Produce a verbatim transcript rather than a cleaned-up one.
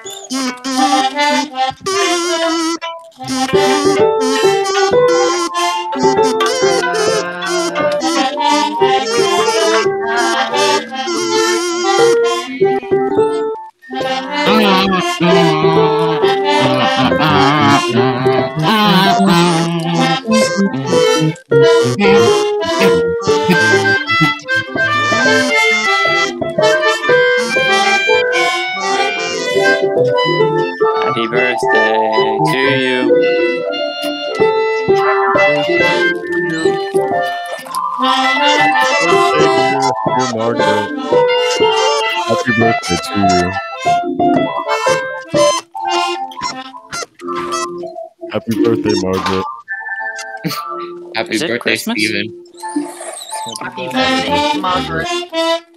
Happy birthday to you. Dear Margaret. Happy birthday to you. Happy birthday, Margaret. Happy Is it birthday, Christmas? Steven. Happy birthday, Margaret.